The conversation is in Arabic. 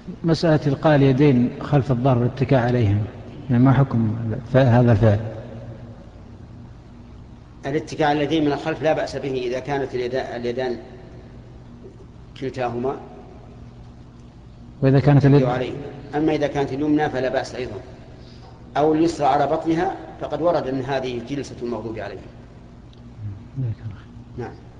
مسألة إلقاء اليدين خلف الظهر والاتكاء عليهم، يعني ما حكم هذا الفعل؟ الاتكاء على اليدين من الخلف لا بأس به إذا كانت اليدان كلتاهما وإذا كانت عليه. أما إذا كانت اليمنى فلا بأس أيضا، أو اليسرى على بطنها، فقد ورد أن هذه جلسة المغضوب عليها. نعم.